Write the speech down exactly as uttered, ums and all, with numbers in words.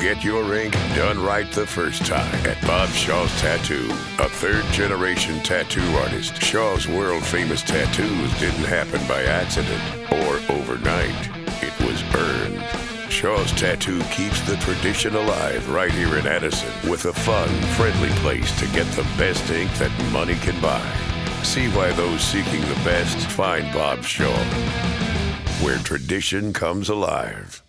get your ink done right the first time at Bob Shaw's Tattoo, a third-generation tattoo artist. Shaw's world-famous tattoos didn't happen by accident or overnight. It was earned. Shaw's Tattoo keeps the tradition alive right here in Addison with a fun, friendly place to get the best ink that money can buy. See why those seeking the best find Bob Shaw, where tradition comes alive.